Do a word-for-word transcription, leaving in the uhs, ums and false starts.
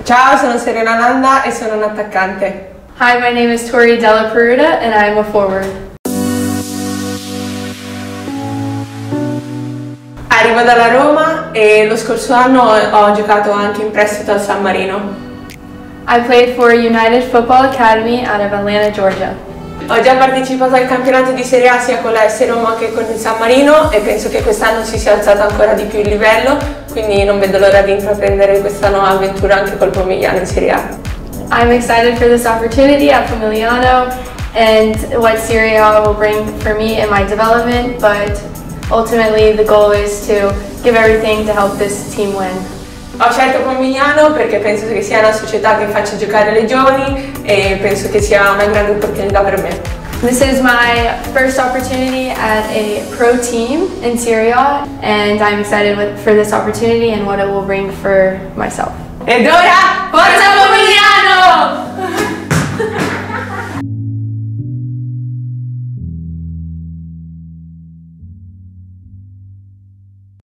Ciao, sono Serena Nanda e sono un attaccante. Hi, my name is Tori Della Peruta and I'm a forward. Arrivo dalla Roma e lo scorso anno ho giocato anche in prestito al San Marino. I played for United Football Academy out of Atlanta, Georgia. Ho già partecipato al campionato di Serie A sia con la S Roma che con il San Marino e penso che quest'anno si sia alzato ancora di più il livello, quindi non vedo l'ora di intraprendere questa nuova avventura anche col Pomigliano in Serie A. I'm excited for this opportunity at Pomigliano and what Serie A will bring for me in my development, but ultimately the goal is to give everything to help this team win. Ho scelto Pomigliano perché penso che sia una società che faccia giocare le giovani e penso che sia una grande opportunità per me. This is my first opportunity at a pro team in Serie A and I'm excited with, for this opportunity and what it will bring for myself. Ed ora